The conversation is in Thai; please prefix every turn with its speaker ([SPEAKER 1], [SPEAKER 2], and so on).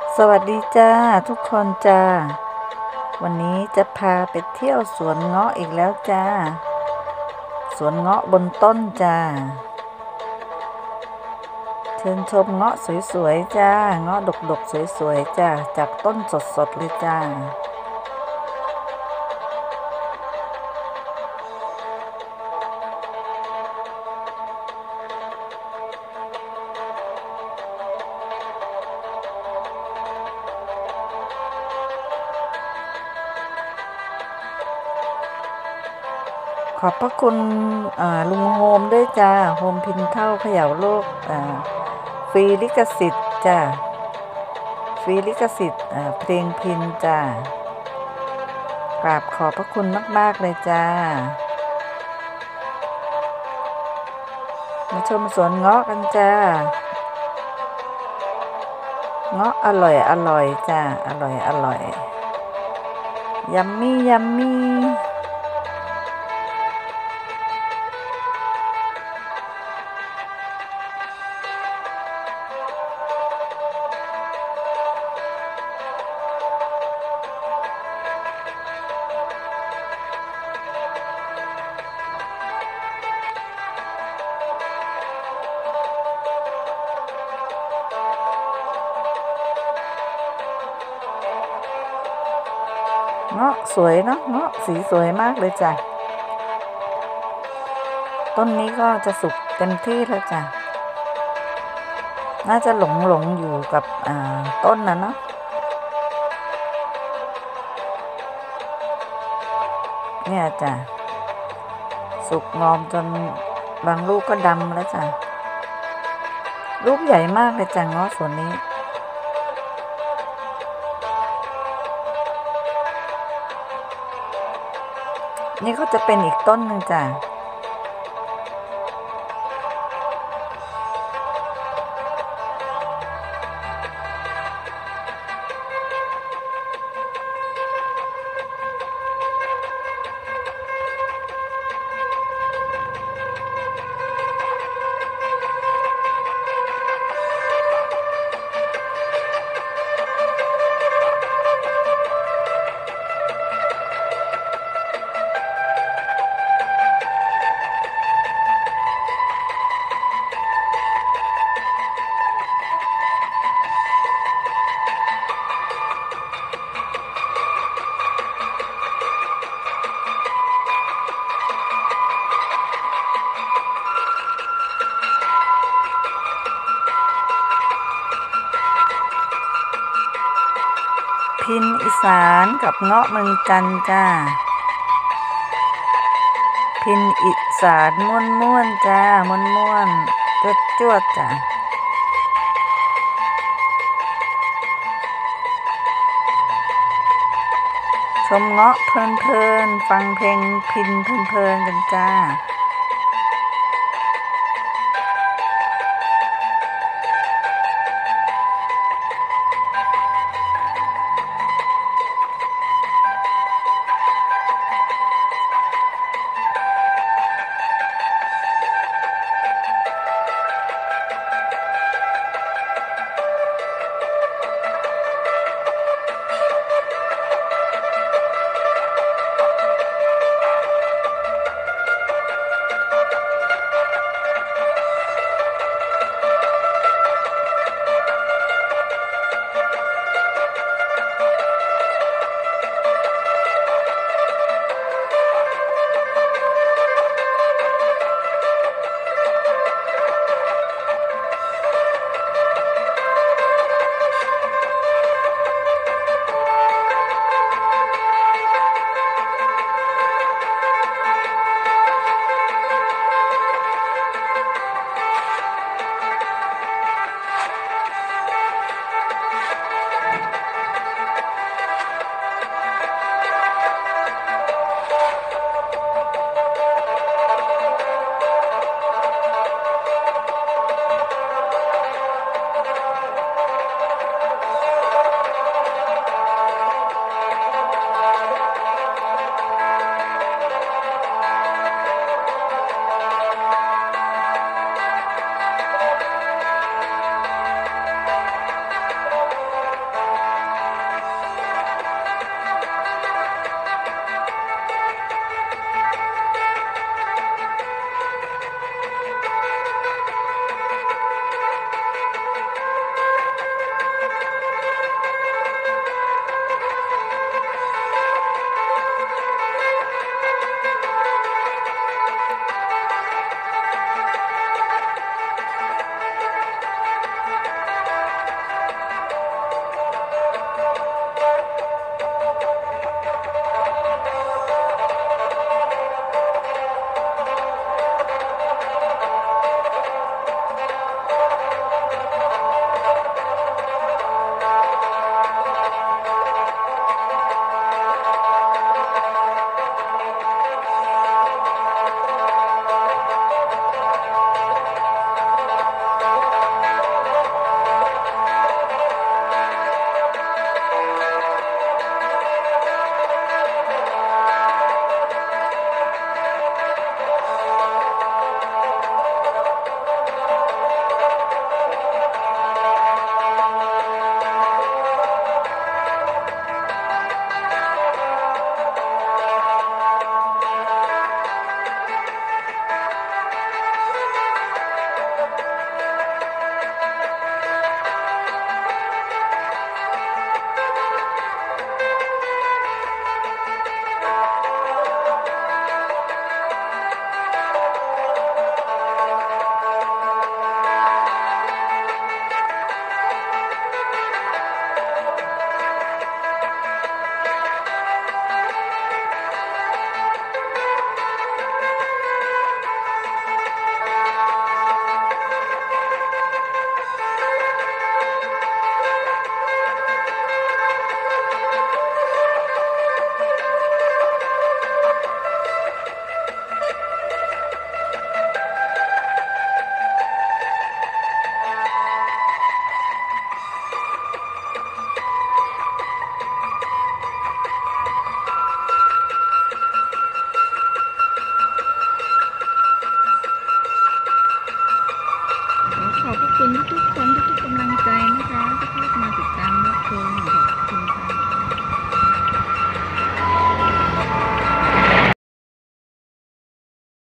[SPEAKER 1] สวัสดีจ้าทุกคนจ้าวันนี้จะพาไปเที่ยวสวนเงาะอีกแล้วจ้าสวนเงาะบนต้นจ้าเชิญชมเงาะสวยๆจ้าเงาะดกๆสวยๆจ้าจากต้นสดๆเลยจ้าขอบพระคุณลุงโฮมด้วยจ้าโฮมพินเท่าเขย่าโลกฟรีลิขสิทธิ์จ้าฟรีลิขสิทธิ์เพลงพินจ้ากราบขอบพระคุณมากๆเลยจ้ามาชมสวนเงาะกันจ้าเงาะอร่อยจ้าอร่อยยัมมี่เงาะสวยเนาะเงาะสีสวยมากเลยจ้ะต้นนี้ก็จะสุกเต็มที่แล้วจ้ะน่าจะหลงอยู่กับต้นนะเนาะเนี่ยจ้ะสุกงอมจนบางลูกก็ดำแล้วจ้ะลูกใหญ่มากเลยจ้ะเงาะสวนนี้นี่ก็จะเป็นอีกต้นหนึ่งจ้ะพินอีสานกับเงาะเมืองจันทร์จ้าพินอีสานม่วนจ้าม่วนจวดจ้าชมเงาะเพลินฟังเพลงพินเพลินกันจ้า